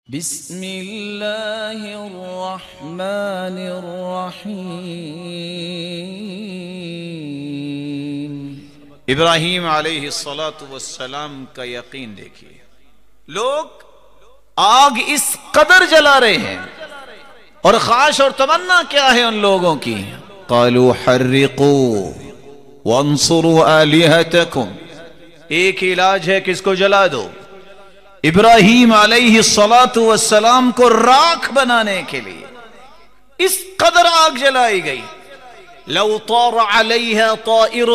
بسم اللہ الرحمن الرحیم۔ ابراہیم علیہ السلام کا یقین دیکھیے، لوگ آگ اس قدر جلا رہے ہیں اور خواہش اور تمنا کیا ہے ان لوگوں کی؟ قالوا حرقوا وانصروا آلہتکم، ایک علاج ہے کہ اس کو جلا دو۔ ابراہیم علیہ السلام کو راکھ بنانے کے لیے اس قدر آگ جلائی گئی۔ لو طار علیہ طائر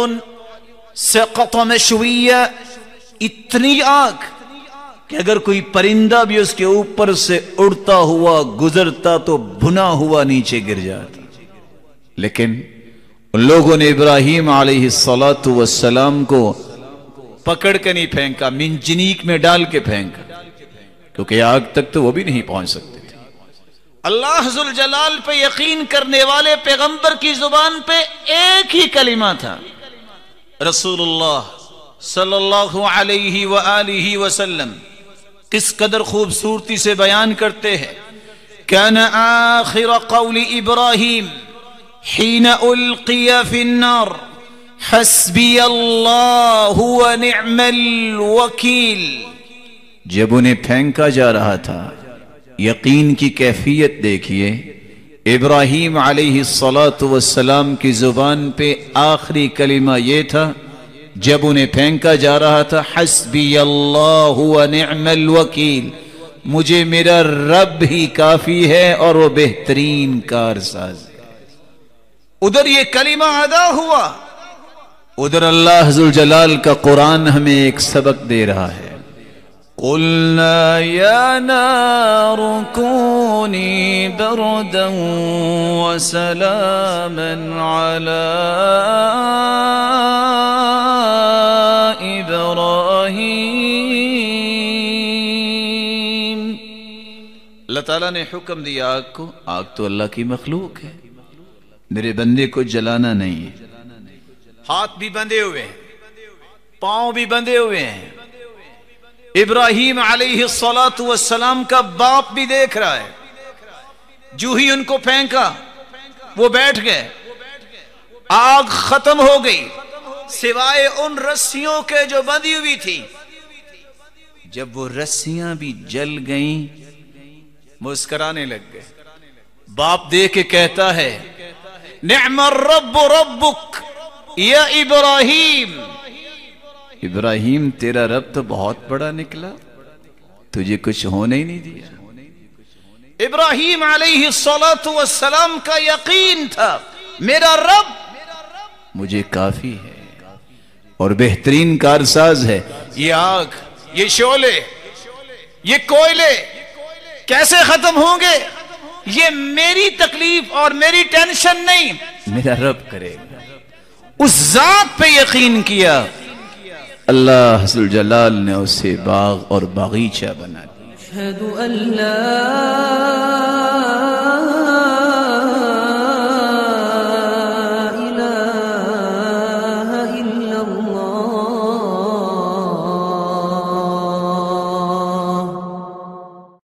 سقط مشویہ، اتنی آگ کہ اگر کوئی پرندہ بھی اس کے اوپر سے اڑتا ہوا گزرتا تو بھنا ہوا نیچے گر جاتا، لیکن ان لوگوں نے ابراہیم علیہ السلام کو پکڑ کے نہیں پھینکا، منجنیق میں ڈال کے پھینکا، کیونکہ آگ تک تو وہ بھی نہیں پہنچ سکتے تھے۔ اللہ ذوالجلال پہ یقین کرنے والے پیغمبر کی زبان پہ ایک ہی کلمہ تھا، رسول اللہ صلی اللہ علیہ وآلہ وسلم کس قدر خوبصورتی سے بیان کرتے ہیں۔ کان آخر قول ابراہیم حین القی فی النار حسبی اللہ ونعم الوکیل، جب انہیں پھینکا جا رہا تھا یقین کی کیفیت دیکھیے، ابراہیم علیہ السلام کی زبان پہ آخری کلمہ یہ تھا جب انہیں پھینکا جا رہا تھا، حسبی اللہ ونعم الوکیل، مجھے میرا رب ہی کافی ہے اور وہ بہترین کارساز ہے۔ ادھر یہ کلمہ ادا ہوا، ادھر اللہ ذوالجلال کا قرآن ہمیں ایک سبق دے رہا ہے۔ قُلْنَا يَا نَارُ كُونِي بَرْدًا وَسَلَامًا عَلَىٰ إِبْرَاهِيمَ۔ اللہ تعالیٰ نے حکم دیا آگ کو، آگ تو اللہ کی مخلوق ہے، میرے بندے کو جلانا نہیں ہے۔ ہاتھ بھی بندھے ہوئے ہیں، پاؤں بھی بندھے ہوئے ہیں، ابراہیم علیہ السلام کا باپ بھی دیکھ رہا ہے۔ جو ہی ان کو پھینکا وہ بیٹھ گئے، آگ ختم ہو گئی سوائے ان رسیوں کے جو بندھی ہوئی تھی۔ جب وہ رسیاں بھی جل گئیں مسکرانے لگ گئے۔ باپ دیکھ کے کہتا ہے نعم الرب ربک یا ابراہیم، ابراہیم تیرا رب تو بہت بڑا نکلا، تجھے کچھ ہونے ہی نہیں دیا۔ ابراہیم علیہ السلام کا یقین تھا میرا رب مجھے کافی ہے اور بہترین کارساز ہے۔ یہ آگ، یہ شعلے، یہ کوئلے کیسے ختم ہوں گے؟ یہ میری تکلیف اور میری ٹینشن نہیں، میرا رب کرے گا۔ اس ذات پہ یقین کیا، اللہ ذوالجلال نے اسے باغ اور باغیچہ بنا دیا۔